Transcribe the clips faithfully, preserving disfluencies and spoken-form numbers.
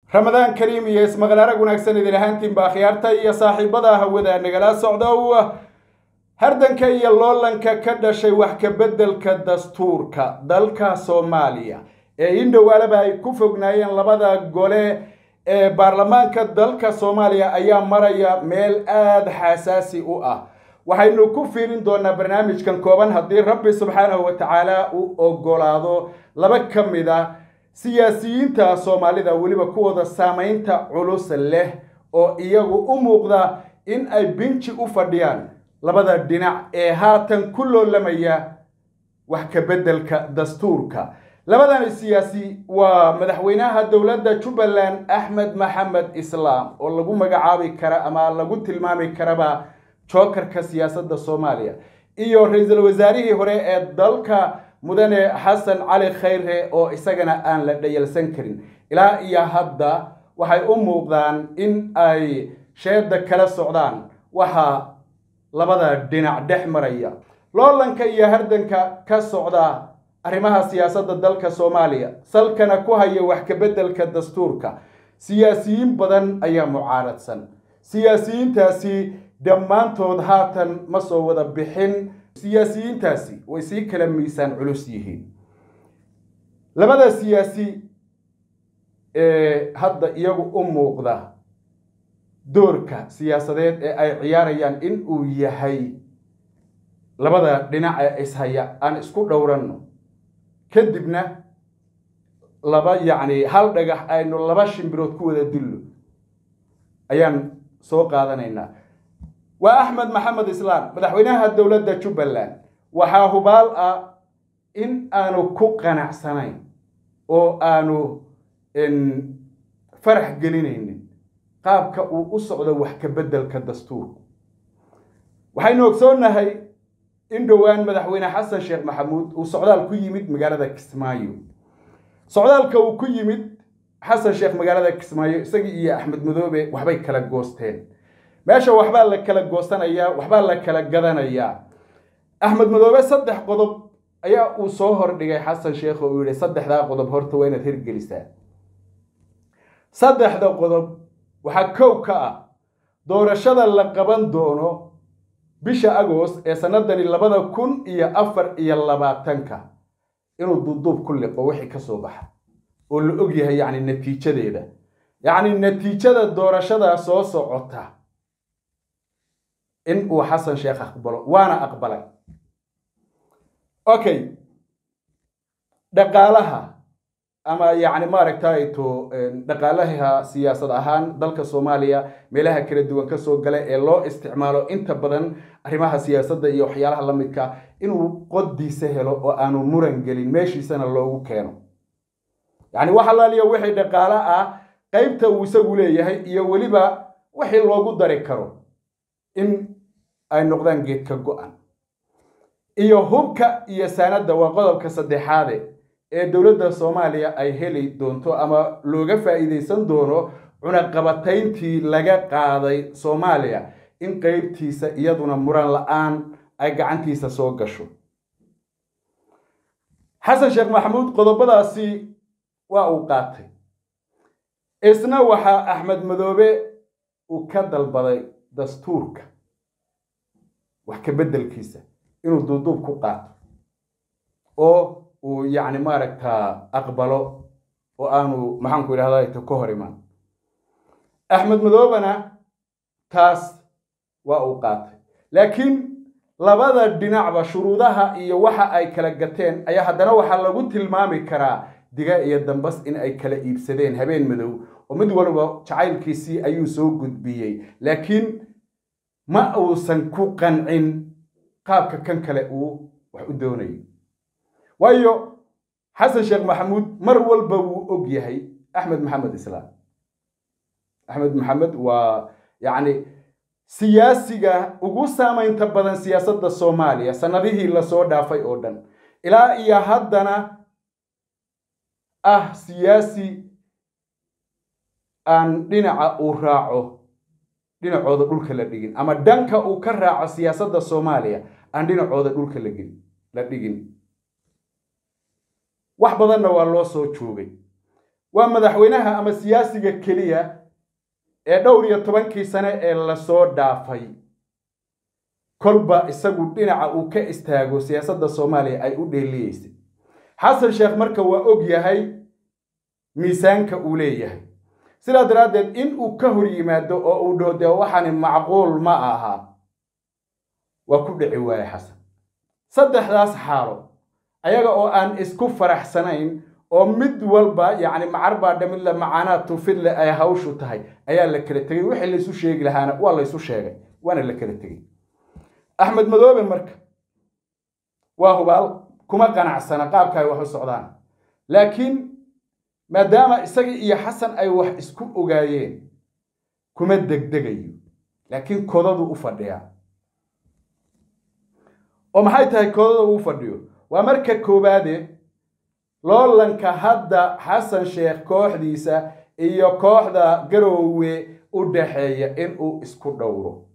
رمضان كريم يس مغلارة ونكسن إذا لهانتين باخيارتا يا صاحب بدها وذا نجلا صعدوا هردن كي يلولن ككدا شيء وحك بدل كدستور كدلك سوماليا إن دوالة باي كوفقناين لبدا قولة برلمان كدلك سوماليا أيام مريا ميل آد حساسي أوه وحين كفرين دون برنامج كان كوبان هدي ربي سبحانه وتعالى وقولاده لبكم إذا سياسيين تا سومالي ذا ولي بكوضا سامين تا علوس الله أو إياغو أموغدا إن أي بنتي أفرديان لبدا الدينع إيهاتن كله لميا وحكا بدلك دستورك لبدا السياسي ومدحويناها الدولة دا جبلان أحمد محمد إسلام واللغو مقعابي كرا أما اللغو تلمامي كرابا شوكر كسياسة دا سوماليا إيو رئيس الوزاري هوري الدلك مدن حسن علي خير أو إسقنا آن لديال سنكرين إلى إيا هدا وحي أموغدان إن أي شيد كلا السعودان وحا لبدا دينع دحمريا لولن كي هردن كالسعودا أرمها سياسة الدلك سوماليا سلكنا كوهي وحك بدل كالدستورك سياسيين بدن أي معارض سن سياسيين تاسي دمان تودهاتن مصودا بحين سياسيين تاسي ويسي كلام ميسان علوسيهين لبدا سياسي إيه هذا يجو أمو قدا دورك سياسات أي عياريان إن ويهي لبدا دينا إسهايا أنا إسكو دورانو كدبنا لبا يعني هل دقح أنه لبا شمبروت كودا دلو أيان سوق هذا نينا وأحمد محمد إسلام مدحوينها الدولة دا جبلان وحاهو بالأ إن آنو كو قناع سنين أو آنو إن فرح قلينين قابك أو أسعود وحك بدل كالدستور وحينو أكسونا هاي إن دوان مدحوينها حسن شيخ محمود وسعودال كو يمد مقالة كسمايو سعودال كو كو يمد حسن شيخ مقالة كسمايو ساقي إيا أحمد مذوبي وحباي كلا قوستين ماشا وحبا لك كلا قوستان ايا وحبا لك كلا قدان ايا احمد مدوبي صدح قضب ايا وصوهر ديغي حسن شيخ ويولي صدح دا قضب هورتو وين تهير قليسان صدح دا قضب وحكو كا دورشادا لقبان دونو بيشا اغوس اي سنداني لبدا كون ايا افر ايا لباتنكا انو دودوب كل قوحي كسوبح واللي اقيها يعني النتيجة ديدا يعني النتيجة دورشادا سوسو عطا إن هو حسن شيخ أقبله وأنا أقبله أوكي دقالها أما يعني ما ركتايتو دقالها سياسة أهان دلك الصومالية ملها كردوان كسو قلع اللو استعماله انت بدن أرماها سياسة دا إيو حيالها لمدكا إنو قدي سهلو وآنو مرنجلين ماشي سنة اللو كانوا يعني وحلا لي وحي دقالها قيبتا وساقو ليه إيو وليبا وحي اللو قد داركارو إن أي نقدان جيت كجوان إيو هبك يساند وقلب كصدحاده الدولة الصومالية أي هلي دونتو أما لوجا فائدة سندونو عنقبتين تي لجا قاضي صوماليا إن قيبتي سيدنا مران الآن أي جعنتي سسوقشوا حسن شيخ محمود قضب بدأ سي وأوقاته إسنا وحا أحمد مذوبي وكدل بدأ دستورك وحكي بدل كيسة إنه دودوب كوقات أو ويعني ما ركتا أقبله وأنو محنكو إلى هذا يتكوهر إيمان أحمد مذوبنا تاس وأوقات لكن لبدا الدناع بشروطها إيا وحا أي كلاقتين أي حدنا وحا لغو تلمامي كرا دقاء يدن بس إن أي كلا إيبسدين هبين مذو ومدولو تعايل كيسي أيو سو قد بيي لكن ما أوسن كو قنعين قابك كان كلا أو وحدوني وايو حسن شيخ محمود مرول بو أوجيهي أحمد محمد إسلام أحمد محمد ويعني سياسية وقوسا ما ينتبدن سياسة الصومالية سنده إلا سودا في أردن إلا إيا هدنا أه سياسي أن دينا أوراعه دينا عوض دولك لديجين أما دانكا أو كرع سياسة الصومالية عندنا عوض دولك لديجين wax badanna waa loo soo joogay ومدحوينها أما سياسي كلية دوري طبنكي سنة إلا صور دافي كلبا إسقوا دينا أو كاستاجو سياسة الصومالية أي أودي ليست حسن شيخ مركب وأوجيا هاي ميسان كأولية سلا درادد إن أو كهري ما دو أو دو دو وحن معقول معها وكل عواي حسن صدق راس حارو أيها أو أن إسكوف فرح سنين أو مد والبا يعني معربة دملا معانا توفيل أي هاوشو تهاي أيها اللي كرتجي وح اللي يسوي شيء لهانا والله يسوي شيء وأنا اللي كرتجي أحمد مذوب المركب وهو بال كما قناع السنة قاب كاي وحو السعودان لكن ما دام إسقي إيا حسن أي وح إسكوب أجايين كما دق دقيو لكن كذا أفرديا ومحي تهاي كذا أفرديو ومركب كوبادي لولن كهذا حسن شيخ كوح ديسا إيا كوح دا قروي ودحية إنو إسكو دورو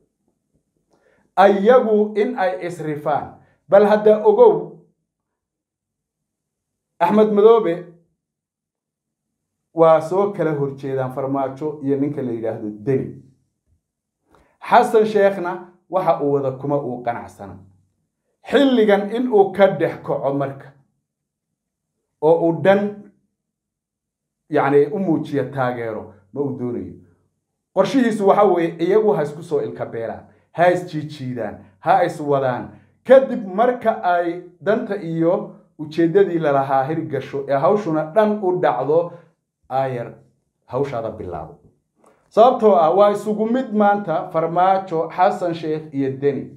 أيغو إن أي إسرفان بل هذا أقو أحمد مذوبي وسوك له الشيطان فرماتشو ينك اللي يراهدو الدني حسن شيخنا وحا أوذا كما أو قنع سنة حلقان إنو كدح كعمرك أو دن يعني أموتشي التاغيرو مودوني قرشيه سوحاوي إيغو هاسكو سو الكبيرة هايس تشيدان هايس ودان كدب مركا أي دانتا إيو وشيدادي للاها هيرقشو يا هاوشونا دان ودعضو آير هاوش هذا بالله sababtoo ah waa isugu mid maanta farmaajo xasan sheekh iyo deni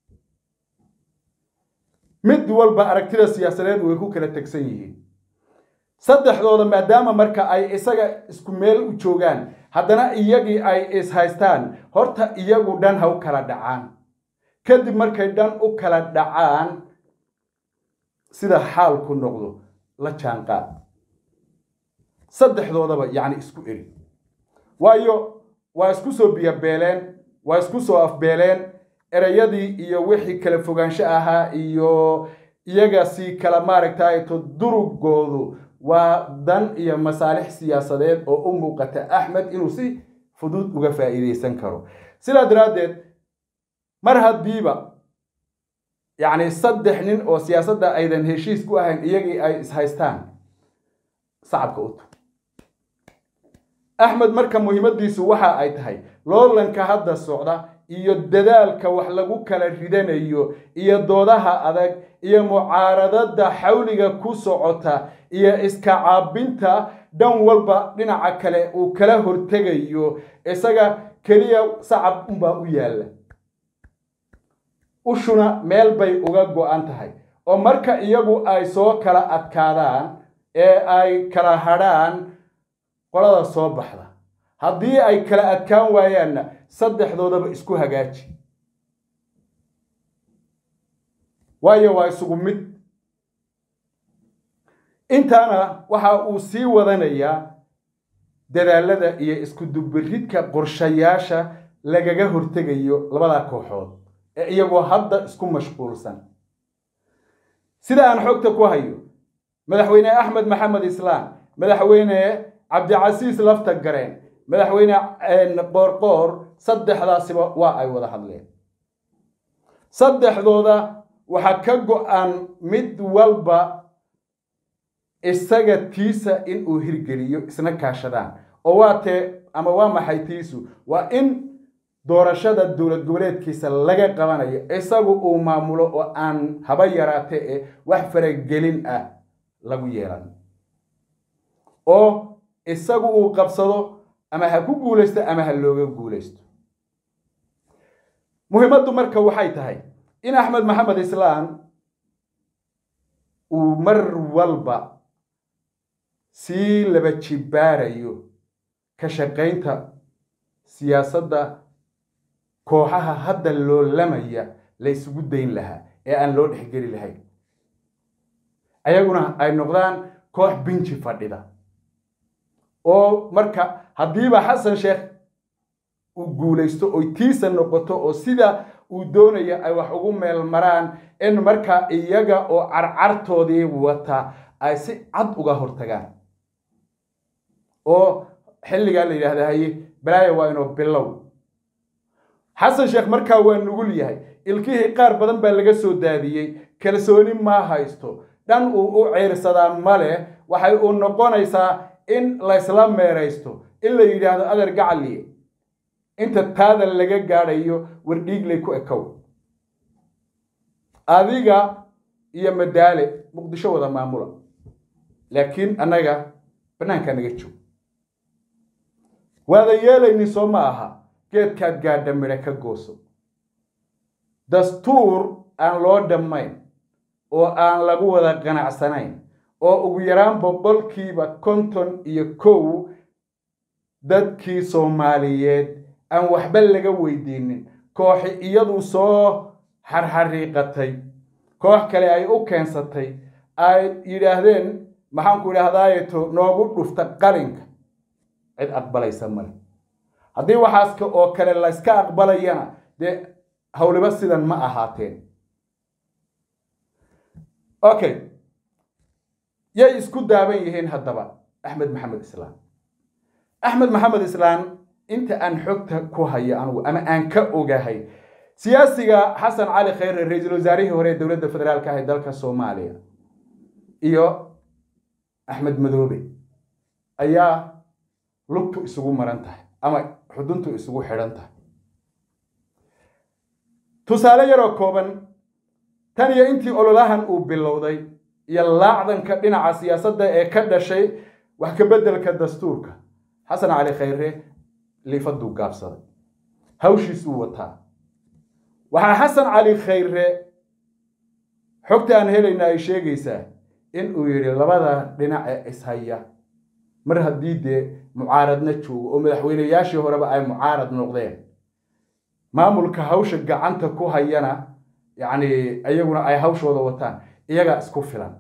mid walba aragtida siyaasadeed way ku kala tagsan yihiin saddexdooda maadaama marka ay isaga isku meel u joogaan haddana iyagii ay is haystaan horta iyagu dhan haw kala dhacaan kadib markay dhan u kala dhacaan sida xaalku noqdo la jaanqaad saddexdoodaba yani isku eri waayo waa isku soo biyabeeleen waa isku soo afbeeleen erayadii iyo wixii kala fogaansho ahaa iyo iyaga si kala maaragtay to durugoodu waa dan iyo masaalix siyaasadeed oo u muuqata Axmed inuu si fudud uga faa'iideysan karo sida daraadeed mar hadiiba yani saddex nin oo siyaasadda aydan heshiis ku ahayn iyagii ay is haystaan sacabka u أحمد مركا مهمتيسو waxa ay tahay loolanka hadda socda iyo dadaalka wax lagu kala ridanayo iyo doodaha adag iyo mucaaradada xawliga ku socota iyo iska caabinta dhan walba dhinaca kale uu kala hortegayo isaga kaliya sacab umba u yaala ushuna meel bay uga go'an tahay oo marka iyagu ay soo kala adkaadaan ee ay kala hadaan qolada soo baxda hadii ay kala adkaan waayaan saddexdoodaba isku hagaaji waayo waa isugu mid intaana waxa uu sii wadanayaa dadaalada iyo isku dubiridka qorshayaasha lagaga hortegayo labada kooxood ee iyagoo hadda isku mashquulsan sida aan xogta ku hayo madaxweyne Axmed Maxamed Islaan madaxweyne عبد العزيز لفتا قرين مدحوينه قورقور saddexdaasiba waa ay wada hadleen saddexdooda waxa ka go'an mid walba isaga tiisa in uu hirgeliyo isna kaashadaan oo waate ama waa maxay tiisu waa in doorashada dawlad goboleedkiisa laga qabanayo isagu uu maamulo oo aan haba yaraatee wax faragelin ah lagu yeelan oo isagu uu qabsado ama ha ku guuleysto ama ha looga guuleysto muhiimadu marka waxay tahay in Axmed Maxamed Islaan uu mar walba si laba jibaarayo ka shaqeynta siyaasadda kooxaha hadda loo lamaya la isugu dayn lahaa ee aan loo dhixgeli lahayn ayaguna ay noqdaan koox binji fadhida oo marka hadiiba Xasan Sheekh uu guuleysto oo tiisa noqoto oo sida uu doonayo ay wax ugu meel maraan in marka iyaga oo carcartoodii wata ay si cad uga hortagaan oo xilliga la yiraahdo haye balaayo waa inuu bilow xasan sheekh markaa waa nugul yahay ilkihii qaar badan baa laga soo daadiyey kalsooni ma haysto dhan uu u ceyrsadaa male waxay u noqonaysaa in la isla meeraysto in la yiraahdo adeer gacaliye inta taada laga gaarayo wardhiigley ku ekow adiga iyo madaale muqdisho wada maamula laakiin anaga banaanka naga joog wada yeelayni soo ma aha geedkaad gaadha midho ka gooso dastuur aan loo dhammayn oo aan lagu wada qanacsanayn oo ugu yaraan boqolkiiba konton iyo kow dadkii Soomaaliyeed aan waxba laga weydiinin kooxi iyadu soo xarxariiqatay koox kale ay u keensatay ay yiraahdeen maxaan ku yiraahdaayeeto noogu dhufta qalinka cid aqbalaysa male haddii waxaas ka oo kale la iska aqbalayana dee hawliba sidan ma ahaateen okay yay isku daaban yihiin haddaba Axmed Maxamed Islaan Axmed Maxamed Islaan inta aan xogta ku hayo anigu ama aan ka ogahay siyaasiga Xasan Cali Khayre ra'iisul wasaarihii hore dawladda federaalka ah ee dalka Soomaaliya iyo Axmed Madoobe ayaa lugtu isugu maran tahay ama xuduntu isugu xiran tahay tusaale yar oo kooban tan iyo intii ololahan uu bilowday iyo laacdanka dhinaca siyaasadda ee ka dhashay wax ka bedelka dastuurka Xasan Cali Khayre liifadu gaabsaday hawshiisu wataa waxa Xasan Cali Khayre xogta aan helayna ay sheegaysaa in uu yiri labada dhinac ee ishaya mar haddii de mucaaradna joogo oo madaxweynayaashii horeba ay mucaarad noqdeen maamulka hawsha gacanta ku hayana yani ayaguna ay hawshooda wataan iyaga isku filan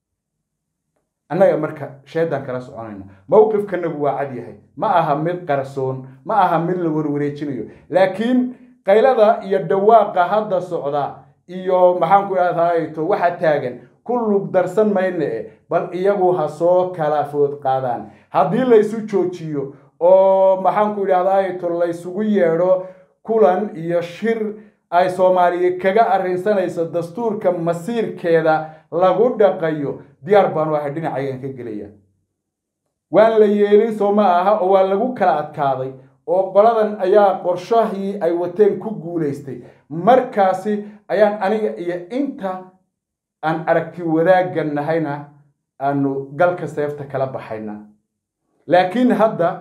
annaga marka sheedan kala soconayna mowqifkanagu waa cad yahay ma aha mid qarsoon ma aha mid la warwareejinayo laakiin qaylada iyo dhawaaqa hadda socda iyo maxaan ku yiraahdaa waxa taagan kullu darsan mayne bal iyagu ha soo kala food qaadaan haddii la isu joojiyo oo maxaan ku yiraahdaa la isugu yeero kulan iyo shir ay Soomaaliya kaga arrinsanayso dastuurka masiirkeeda lagu dhaqayo diyaar baan waxa dhinacaygan ka gelaya waan la yeelin Sooma aha oo waa lagu kala adkaaday oo qoladan ayaa qorshahii ay wateen ku guuleystay markaasi ayaan aniga iyo inta aan aragti wadaagan nahayna aanu galka seefta kala baxayna laakiin hadda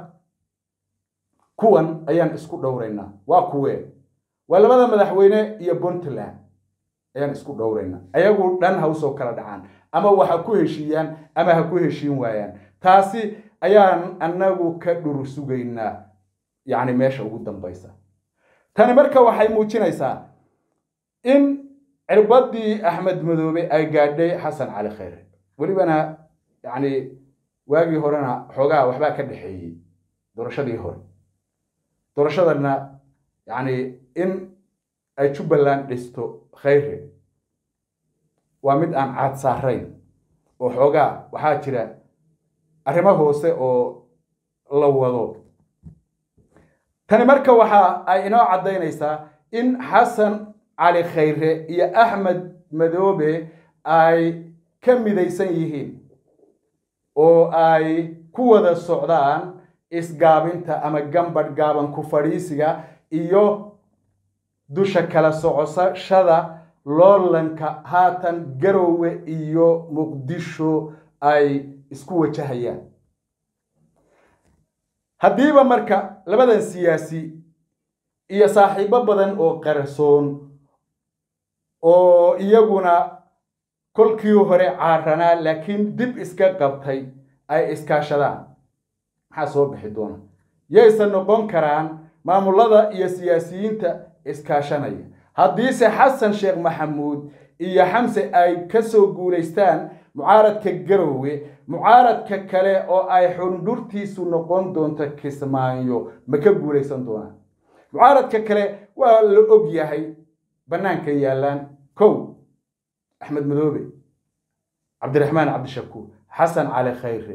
kuwan ayaan isku dhowrayna waa kuwe waa labada madaxweyne iyo Puntland ayaan isku dhowrayna ayagu dhan hawsoo kala dhacaan ama waxa ku heshiiyaan ama ha ku heshiin waayaan taasi ayaan anagu ka dhur sugaynaa yani meesha ugu dambaysa tani marka waxay muujinaysaa in cirbadii Axmed Madoobe ay gaadhay Xasan Cali Khayre walibana yani waagi horena xogaa waxba ka dhaxeeyay doorashadii hore doorashadana yani in ay Jubbaland dhisto Khayre waa mid aan cad saarayn oo xogaa waxa jira arrimo hoose oo la wado tani marka waxa ay inoo cadeynaysaa in Xasan Cali Khayre iyo Axmed Madoobe ay ka midaysan yihiin oo ay ku wada socdaan isgaabinta ama gambadh gaaban ku fadhiisiga iyo dusha kala socoshada loolanka haatan Garowe iyo Muqdisho ay isku wajahayaan hadiiba marka labadan siyaasi iyo saaxiibo badan oo qarsoon oo iyaguna kolkii hore caarana laakiin dib iska qabtay ay iskaashadaan maxaa soo bixi doona yaysan noqon karaan maamulada iyo siyaasiyiinta iskaashanaya haddii se Xasan Sheekh Maxamuud iyo Xamse ay ka soo guuleystaan mucaaradka Garowe mucaaradka kale oo ay xundurtiisu noqon doonto Kismaayo ma ka guuleysan doonaan mucaaradka kale waa la og yahay banaanka yaalaan kow Axmed Madoobe Cabdiraxmaan Cabdishakuur Xasan Cali Khayre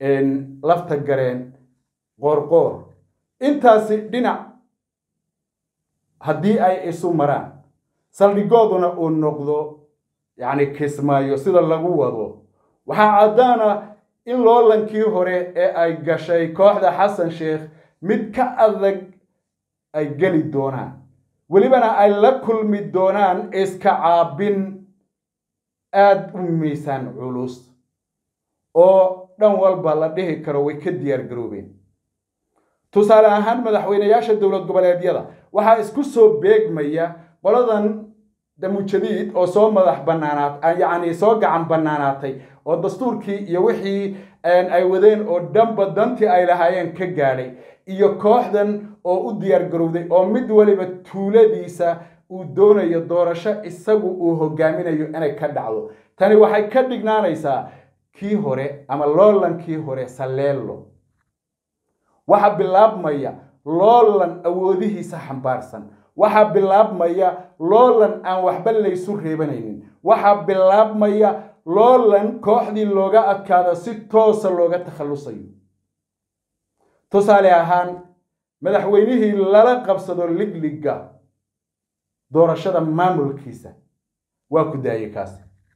إن لفت الجرين قرقور intaasi dhinac haddii ay isu maraan saldhigooduna uu noqdo yani kismaayo sida lagu wado waxaa caddaana in loolankii hore ee ay gashay kooxda xasan sheekh mid ka adag ay geli doonaan welibana ay la kulmi doonaan iska caabin aad u miisaan culus oo dhan walba la dhihi karo way ka diyaar garoobeen tusaale ahaan madaxweynayaasha dowlad goboleedyada waxaa isku soo beegmaya qoladan damujadiid oo soo madax banaanaat yani soo gacan banaanaatay oo dastuurkii iyo wixii ay wadeen oo dhanba dantii ay lahaayeen ka gaadhay iyo kooxdan oo u diyaar garowday oo mid waliba tuuladiisa uu doonayo doorasho isagu uu hogaaminayo inay ka dhacdo tani waxay ka dhignaanaysaa kii hore ama loolankii hore saleelo waxa bilaabmaya loolan awoodihiisa xambaarsan waxa bilaabmaya loolan aan waxba la isu reebanaynin waxa bilaabmaya loolan kooxdii looga adkaado si toos ah looga takhalusayo tusaale ahaan madaxweynihii lala qabsado ligliga doorashada maamulkiisa waa ku daayay kaas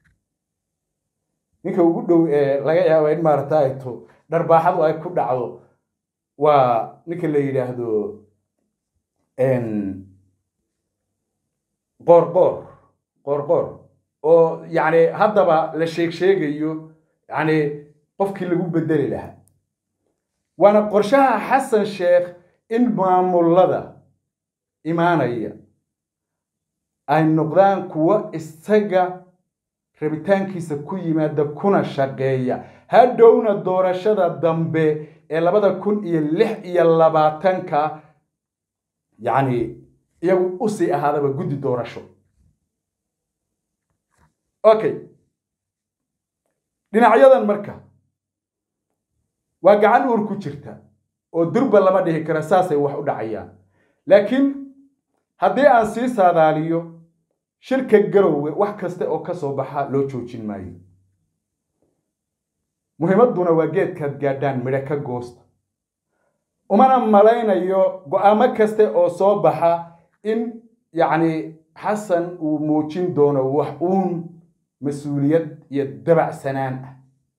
ninka ugu dhow ee laga yaabo in maartayto dharbaaxadu ay ku dhacdo waa ninka la yiraahdo en qorqor qorqor oo yani haddaba la sheeg sheegayo yani qofkii lagu bedeli lahaa waana qorshaha xasan sheekh in maamulada imaanaya ay noqdaan kuwa isaga rabitaankiisa ku yimaada kuna shaqeeya hadhowna doorashada dambe ee labada kun iyo lix iyo labaatanka yani iyagu u sii ahaadaba guddi doorasho okay dhinacyadan marka waa gacan uur ku jirta oo durba lama dhihi kara saasay wax u dhacayaan laakiin haddii aan sii saadaaliyo shirka garowwe wax kasta oo ka soo baxa loo joojin maayo muhiimaduna waa geedkaad gaadhaan midho ka goosta umana malaynayo go'aamo kaste oo soo baxa in yacni xasan uu muujin doono wax uun mas-uuliyad iyo dabacsanaan ah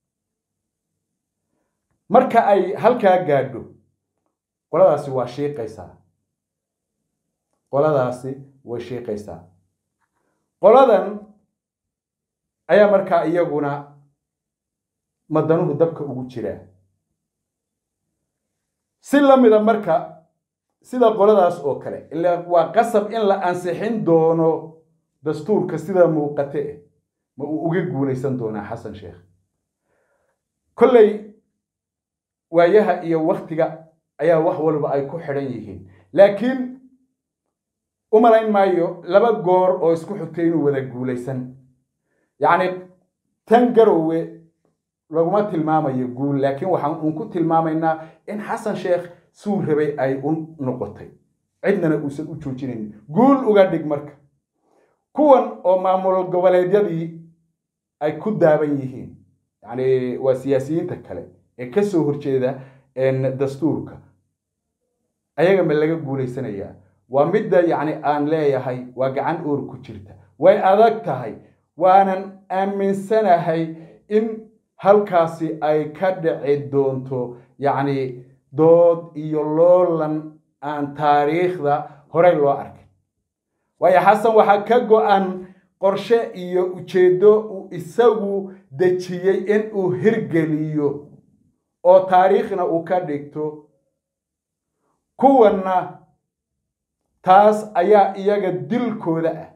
marka ay halkaa gaadho qoladaasi waa shiiqaysaa qoladaasi way shiiqaysaa qoladan ayaa markaa iyaguna madanuhu dabka ugu jiraa si la mida marka sida qoladaas oo kale ilaa waa qasab in la ansixin doono dastuurka sida muuqate ma uu uga guulaysan doonaa xasan sheekh kolley waayaha iyo waqtiga ayaa wax walba ay ku xidhan yihiin laakiin umalayn maayo laba goor oo isku xigtay inuu wada guulaysan yacni tan garowwe laguma tilmaamayo guul laakiin waxaan uun ku tilmaamaynaa in xasan sheekh suu rabay ay u noqotay cidnana uusan u joojinayn guul uga dhig marka kuwan oo maamul goboleedyadii ay ku daaban yihiin yani waa siyaasiyiinta kale ee ka soo horjeeda dastuurka ayaga ma laga guulaysanayaa waa midda yani aan leeyahay waa gacan uur ku jirta way adag tahay waanan aaminsanahay in halkaasi ay ka dhici doonto yacni dood iyo loolan aan taariikhda horey loo arkay waayo xasan waxaa ka go-an qorshe iyo ujeeddo uu isagu dejiyey in uu hirgeliyo oo taariikhna uu ka dhigto kuwanna taas ayaa iyaga dilkooda ah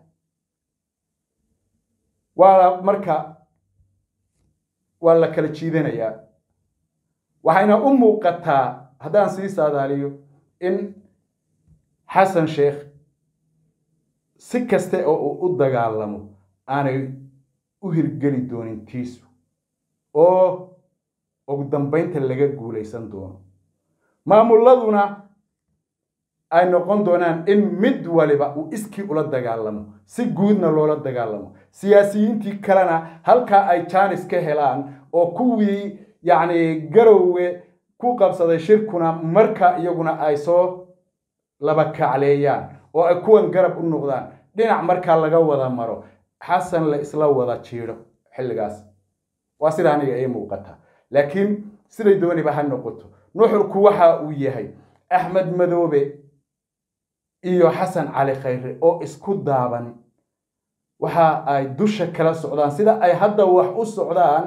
waa marka waa la kala jiidanayaa waxayna u muuqataa haddaan sii saadaaliyo in xasan sheekh si kaste oo uu u dagaalamo aanay u hirgeli doonin tiisu oo ugu dambaynta laga guulaysan doono maamuladuna ay noqon doonaan in mid waliba uu iskii ula dagaalamo si guudna loola dagaalamo siyaasiyiintii kalena halkaa ay jaanis ka helaan oo kuwii يعني قروي ku qabsaday shirkuna marka iyaguna ay soo laba kacleeyaan oo ay kuwan garab u noqdaan dhinac marka laga wada maro xasan la isla wada jiiro xilligaas waa sida aniga ay muuqata laakiin siday dooni ba ha noqoto nuxurku waxa uu yahay Axmed Madoobe iyo Xasan Cali Khayre oo isku daaban waxa ay dusha kala socdaan sida ay hadda wax u socdaan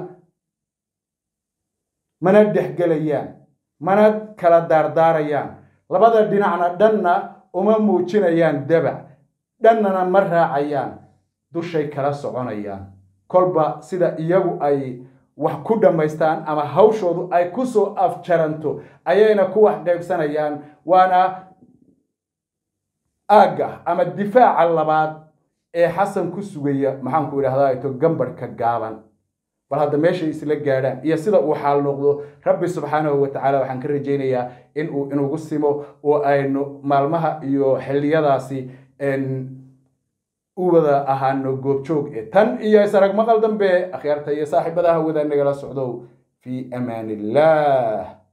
mana dhexgalayaan mana kala daardaarayaan labada dhinacna dhanna uma muujinayaan dabac dhannana ma raacayaan dushay kala soconayaan kolba sida iyagu ay wax ku dhamaystaan ama hawshoodu ay ku soo afjaranto ayayna ku wax qaybsanayaan waana aaga ama difaaca labaad ee Xasan ku sugaya maxaan ku yiraahdaa ito gambarka gaaban bal hadda meesha isla gaadhaan iyo sida uu xaal noqdo Rabbi subhanahu wa ta'ala waxaan ka rajaynayaa in uu inugu simo oo aynu maalmaha iyo xilliyadaasi in u wada ahaano goobjoog ee tan iyo sarag maqal dambe akhyaarta iyo saaxiibada hawada nagala socdo fi amaanillah.